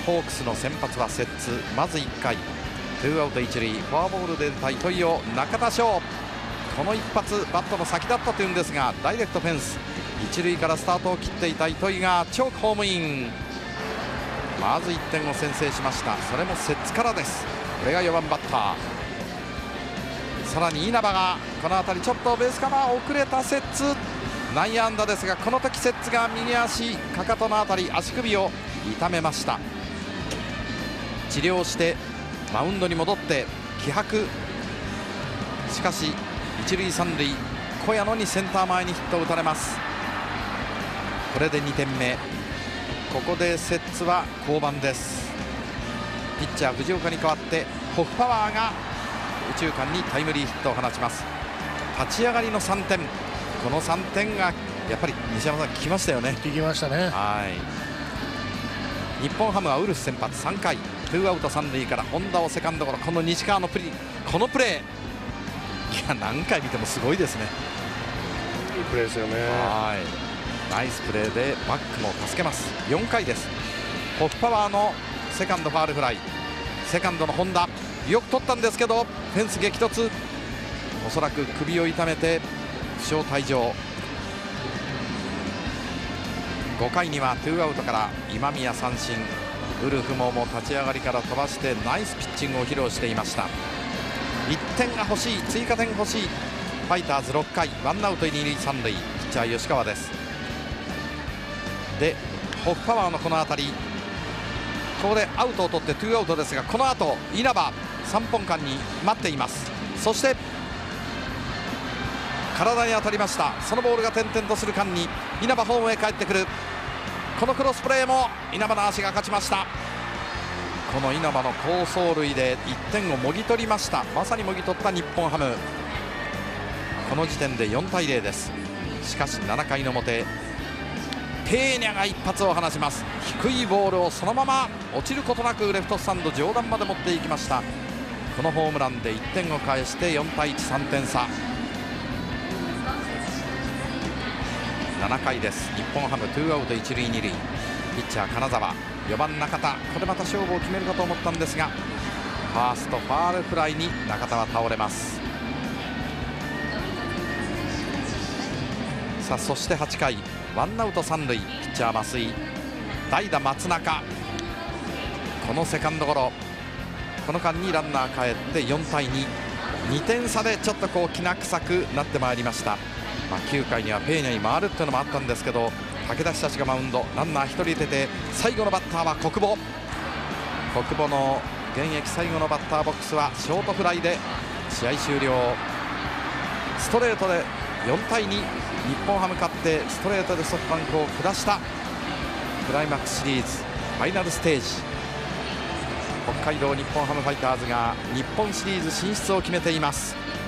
ホークスの先発は摂津。まず1回2アウト1塁、フォアボールで出た糸井を中田翔、この一発バットの先だったというんですが、ダイレクトフェンス、一塁からスタートを切っていた糸井がチョークホームイン。まず1点を先制しました。それも摂津からです。これが4番バッター。さらに稲葉がこの辺りちょっとベースカバー遅れた摂津、内野安打ですが、この時摂津が右足かかとの辺り足首を痛めました。治療してマウンドに戻って気迫、しかし一塁三塁、小谷野にセンター前にヒットを打たれます。これで2点目。ここで摂津は降板です。ピッチャー藤岡に代わってホフパワーが右中間にタイムリーヒットを放ちます。立ち上がりの3点、この3点がやっぱり西山さん効きましたよね。 効きましたね。 はい。日本ハムはウルフ先発。3回2アウト3塁から本田をセカンドゴロ、この西川のこのプレー、いや何回見てもすごいですね。 いいプレーですよね。 はい、ナイスプレーでバックも助けます。4回です。ホフパワーのセカンドファールフライ、セカンドの本田よく取ったんですけどフェンス激突、おそらく首を痛めて負傷退場。5回には2アウトから今宮三振、ウルフも立ち上がりから飛ばしてナイスピッチングを披露していました。1点が欲しい、追加点欲しいファイターズ。6回ワンアウト2塁3塁、ピッチャー吉川です。でホフパワーのこの当たり、ここでアウトを取って2アウトですが、この後稲葉3本間に待っています。そして体に当たりました。そのボールが点々とする間に稲葉ホームへ帰ってくる。このクロスプレーも稲葉の足が勝ちました。この稲葉の好走塁で1点をもぎ取りました。まさにもぎ取った日本ハム。この時点で4対0です。しかし7回の表、ペーニャが一発を放ちます。低いボールをそのまま落ちることなくレフトスタンド上段まで持っていきました。このホームランで1点を返して4対1、3点差。7回です。日本ハム2アウト1塁2塁、ピッチャー金沢、4番中田、これまた勝負を決めるかと思ったんですが、ファーストファールフライに中田は倒れます。さあそして8回ワンアウト3塁、ピッチャー増井、代打松中、このセカンドゴロ、この間にランナー帰って4対2、2点差でちょっときな臭くなってまいりました。9回にはペーニャに回るっていうのもあったんですけど、武田久志がマウンド、ランナー1人出て、最後のバッターは国保。国保の現役最後のバッターボックスはショートフライで試合終了。ストレートで4対2、日本ハム勝ってストレートでソフトバンクを下したクライマックスシリーズファイナルステージ。北海道日本ハムファイターズが日本シリーズ進出を決めています。